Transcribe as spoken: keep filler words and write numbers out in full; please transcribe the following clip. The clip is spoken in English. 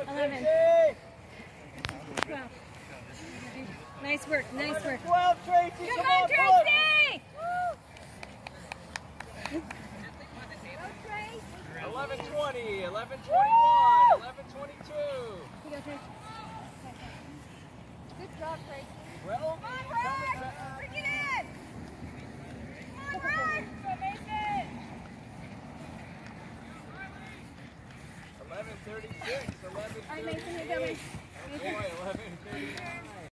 eleven. twelve. Nice work, nice work. twelve, Tracy. Come, Come on, on, Tracy! eleven twenty, eleven twenty-one, eleven twenty-two. Here you go, Tracy. Good job, Tracy. Well, come on, Brad! Bring it in! Come on, Brad! Go, Mason! eleven thirty-six, eleven thirty-eight. All right, Mason, here you go, Mason.